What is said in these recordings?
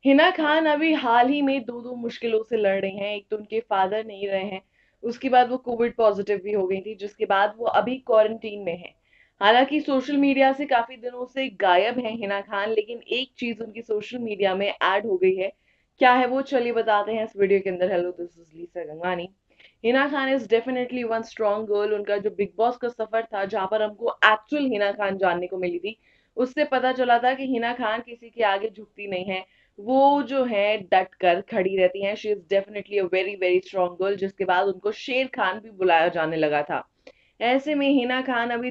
हिना खान अभी हाल ही में 2-2 मुश्किलों से लड़ रही हैं। एक तो उनके फादर नहीं रहे हैं, उसके बाद वो कोविड पॉजिटिव भी हो गई थी, जिसके बाद वो अभी क्वारंटीन में हैं। हालाँकि सोशल मीडिया से काफ़ी दिनों से गायब हैं हिना खान, लेकिन एक चीज़ उनकी सोशल मीडिया में ऐड हो गई है। क्या है वो? चलिए बताते हैं इस वीडियो के अंदर। Hello, this is Lisa Gangwani. Hina Khan is definitely one strong girl. उनका जो बिग बॉस का सफ़र था, जहाँ पर हमको एक्चुअल हिना खान जानने को मिली थी, उससे पता चला था कि हिना खान किसी के आगे झुकती नहीं है। वो जो है डट कर खड़ी रहती हैं। She is definitely a very very strong girl, जिसके बाद उनको शेर खान भी बुलाया जाने लगा था। ऐसे में हिना खान अभी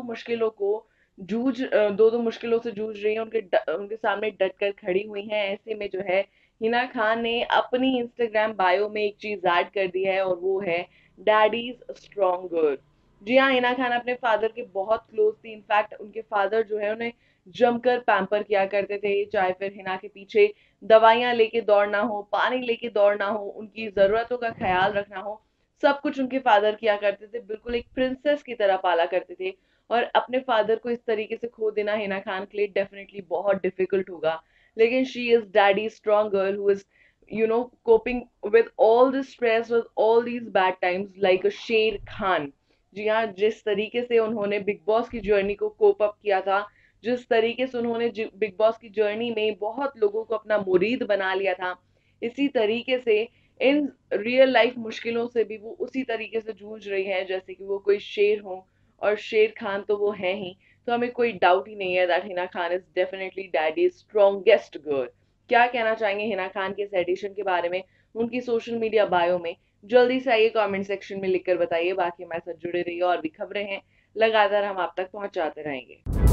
दो दो मुश्किलों से जूझ रही है। उनके सामने डट कर खड़ी हुई हैं। ऐसे में जो है हिना खान ने अपनी इंस्टाग्राम बायो में एक चीज ऐड कर दी है, और वो है डैडीज स्ट्रॉन्ग गर्ल। जी हाँ, हिना खान अपने फादर के बहुत क्लोज थी। इनफैक्ट उनके फादर जो है उन्हें जमकर पैम्पर किया करते थे, चाहे फिर हिना के पीछे दवाइयाँ लेके दौड़ना हो, पानी लेके दौड़ना हो, उनकी ज़रूरतों का ख़्याल रखना हो, सब कुछ उनके फादर किया करते थे। बिल्कुल एक प्रिंसेस की तरह पाला करते थे, और अपने फादर को इस तरीके से खो देना हिना खान के लिए डेफिनेटली बहुत डिफिकल्ट होगा। लेकिन she is daddy strong girl who is coping with all this stress, with all these bad times like a शेर खान। जी हाँ, जिस तरीके से उन्होंने बिग बॉस की जर्नी को कोप अप किया था, जिस तरीके से उन्होंने बिग बॉस की जर्नी में बहुत लोगों को अपना मुरीद बना लिया था, इसी तरीके से इन रियल लाइफ मुश्किलों से भी वो उसी तरीके से जूझ रही है, जैसे कि वो कोई शेर हो। और शेर खान तो वो है ही। तो हमें कोई डाउट ही नहीं है that Hina Khan is definitely daddy strongest girl. क्या कहना चाहेंगे हिना खान के इस एडिशन के बारे में, उनकी सोशल मीडिया बायो में? जल्दी से आइए कमेंट सेक्शन में लिखकर बताइए। बाकी हमारे साथ जुड़े रहिए, और भी खबरें हैं लगातार हम आप तक पहुंचाते रहेंगे।